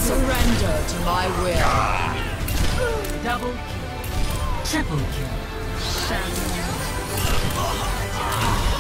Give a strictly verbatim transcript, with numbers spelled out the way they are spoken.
Surrender to my will. Double kill. Triple kill. Shadow.